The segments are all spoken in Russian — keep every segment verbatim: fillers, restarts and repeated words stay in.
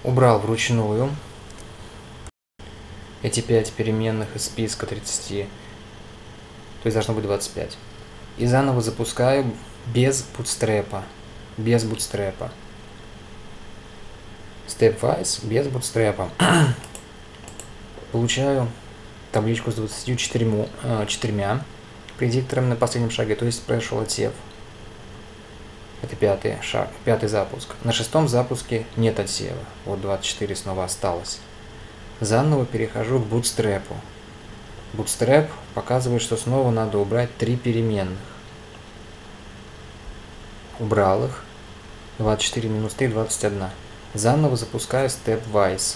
убрал вручную эти пять переменных из списка тридцати, то есть должно быть двадцать пять. И заново запускаю без бутстрепа, без бутстрепа. Stepwise, без бутстрепа. Получаю табличку с двадцатью четырьмя, четырьмя предикторами на последнем шаге, то есть прошел отсев. Это пятый шаг, пятый запуск. На шестом запуске нет отсева. Вот двадцать четыре снова осталось. Заново перехожу к бутстрепу. Bootstrap показывает, что снова надо убрать три переменных. Убрал их. двадцать четыре минус три, двадцать один. Заново запускаю Stepwise.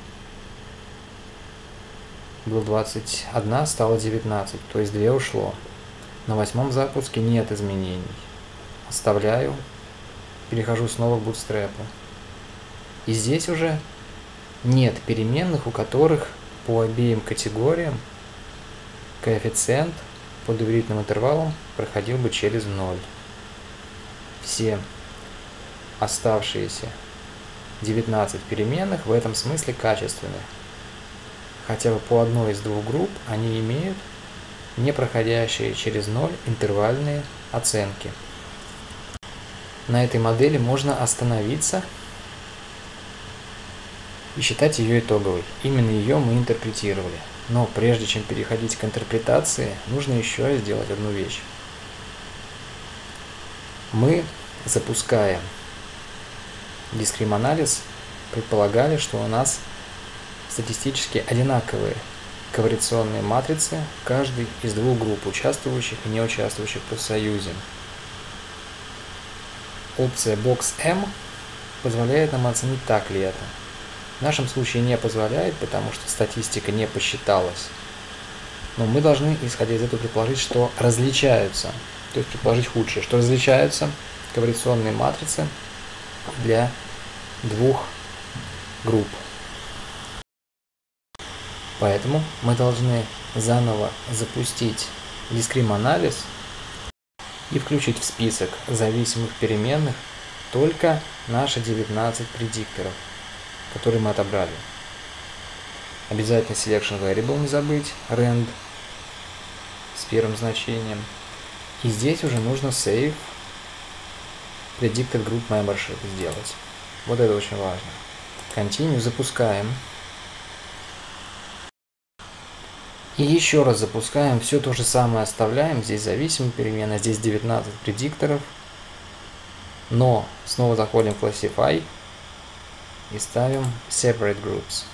Было двадцать один, стало девятнадцать, то есть два ушло. На восьмом запуске нет изменений. Оставляю. Перехожу снова к Bootstrap. И здесь уже нет переменных, у которых по обеим категориям коэффициент под доверительным интервалом проходил бы через ноль. Все оставшиеся девятнадцать переменных в этом смысле качественны. Хотя бы по одной из двух групп они имеют не проходящие через ноль интервальные оценки. На этой модели можно остановиться и считать ее итоговой. Именно ее мы интерпретировали. Но прежде чем переходить к интерпретации, нужно еще сделать одну вещь. Мы, запуская дискрим-анализ, предполагали, что у нас статистически одинаковые корреляционные матрицы в каждой из двух групп, участвующих и не участвующих в профсоюзе. Опция Box M позволяет нам оценить, так ли это. В нашем случае не позволяет, потому что статистика не посчиталась. Но мы должны, исходя из этого, предположить, что различаются, то есть предположить худшее, что различаются корреляционные матрицы для двух групп. Поэтому мы должны заново запустить дискрим-анализ и включить в список зависимых переменных только наши девятнадцать предикторов, которые мы отобрали. Обязательно selection variable не забыть, rand с первым значением. И здесь уже нужно save predicted group membership сделать. Вот это очень важно. Continue, запускаем. И еще раз запускаем, все то же самое оставляем, здесь зависимые перемены, здесь девятнадцать предикторов, но снова заходим в Classify и ставим Separate Groups.